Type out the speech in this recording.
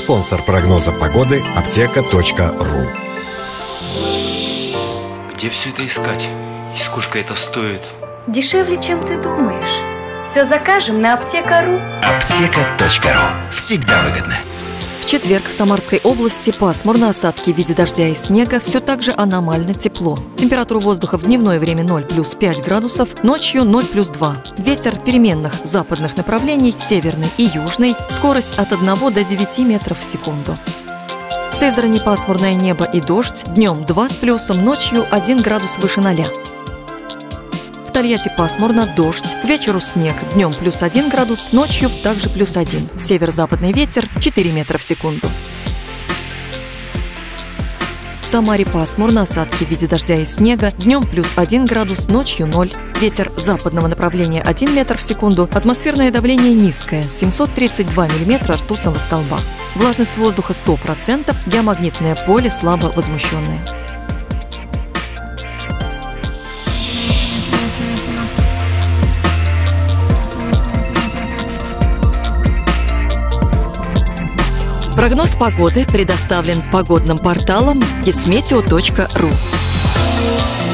Спонсор прогноза погоды – аптека.ру. Где все это искать? И сколько это стоит? Дешевле, чем ты думаешь. Все закажем на аптека.ру. Аптека.ру. Всегда выгодно. В четверг в Самарской области пасмурно, осадки в виде дождя и снега, все так же аномально тепло. Температура воздуха в дневное время 0 плюс 5 градусов, ночью 0 плюс 2. Ветер переменных западных направлений, северный и южный, скорость от 1 до 9 метров в секунду. В Сызрани пасмурное небо и дождь, днем 2 с плюсом, ночью 1 градус выше 0. В Тольятти пасмурно, дождь, к вечеру снег, днем плюс 1 градус, ночью также плюс 1. Северо-западный ветер 4 метра в секунду. В Самаре пасмурно, осадки в виде дождя и снега, днем плюс 1 градус, ночью 0. Ветер западного направления 1 метр в секунду, атмосферное давление низкое, 732 миллиметра ртутного столба. Влажность воздуха 100%, геомагнитное поле слабо возмущенное. Прогноз погоды предоставлен погодным порталом Gizmeteo.ru.